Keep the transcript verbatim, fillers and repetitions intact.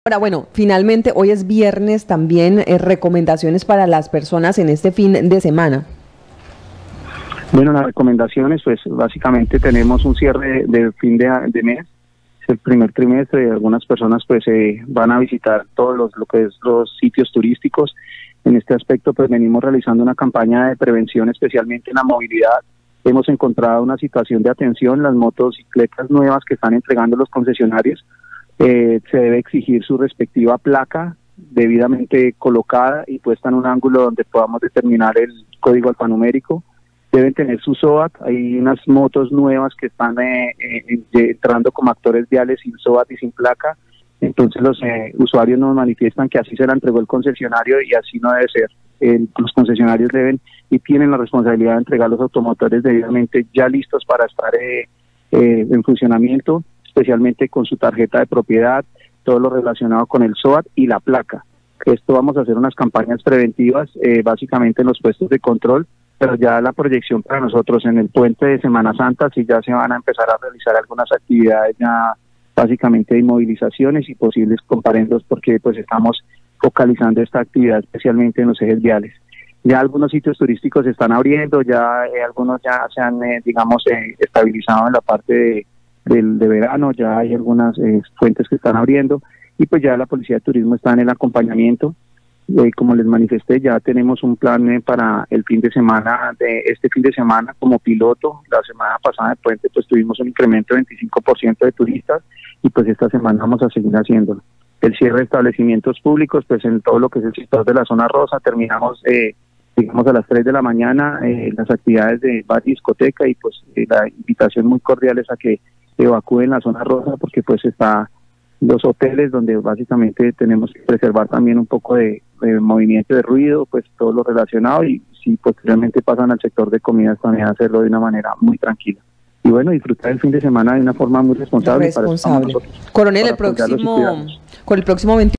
Ahora, bueno, finalmente hoy es viernes también, eh, recomendaciones para las personas en este fin de semana. Bueno, las recomendaciones, pues básicamente tenemos un cierre de, de fin de, de mes, es el primer trimestre, algunas personas pues eh, van a visitar todos los, lo que es los sitios turísticos. En este aspecto pues venimos realizando una campaña de prevención especialmente en la movilidad. Hemos encontrado una situación de atención, las motocicletas nuevas que están entregando los concesionarios, eh, se debe exigir su respectiva placa debidamente colocada y puesta en un ángulo donde podamos determinar el código alfanumérico. Deben tener su S O A T, hay unas motos nuevas que están eh, eh, entrando como actores viales sin S O A T y sin placa, entonces los eh, usuarios nos manifiestan que así se la entregó el concesionario y así no debe ser. Eh, los concesionarios deben y tienen la responsabilidad de entregar los automotores debidamente ya listos para estar eh, eh, en funcionamiento, especialmente con su tarjeta de propiedad, todo lo relacionado con el S O A T y la placa. Esto vamos a hacer unas campañas preventivas, eh, básicamente en los puestos de control, pero ya la proyección para nosotros en el puente de Semana Santa, sí ya se van a empezar a realizar algunas actividades ya básicamente de inmovilizaciones y posibles comparendos, porque pues estamos focalizando esta actividad especialmente en los ejes viales. Ya algunos sitios turísticos se están abriendo, ya eh, algunos ya se han, eh, digamos, eh, estabilizado en la parte de, del, de verano, ya hay algunas eh, fuentes que están abriendo, y pues ya la Policía de Turismo está en el acompañamiento. Eh, como les manifesté, ya tenemos un plan eh, para el fin de semana, de este fin de semana como piloto. La semana pasada de puente pues tuvimos un incremento de veinticinco por ciento de turistas y pues esta semana vamos a seguir haciéndolo. El cierre de establecimientos públicos, pues en todo lo que es el sector de la zona rosa, terminamos eh, digamos a las tres de la mañana eh, las actividades de bar y discoteca, y pues eh, la invitación muy cordial es a que evacúen la zona rosa, porque pues está los hoteles donde básicamente tenemos que preservar también un poco de, de movimiento de ruido, pues todo lo relacionado, y si posteriormente pasan al sector de comidas también hacerlo de una manera muy tranquila. Y bueno, disfrutar el fin de semana de una forma muy responsable. Responsable. Para nosotros, Coronel, para el próximo, con el próximo veintiuno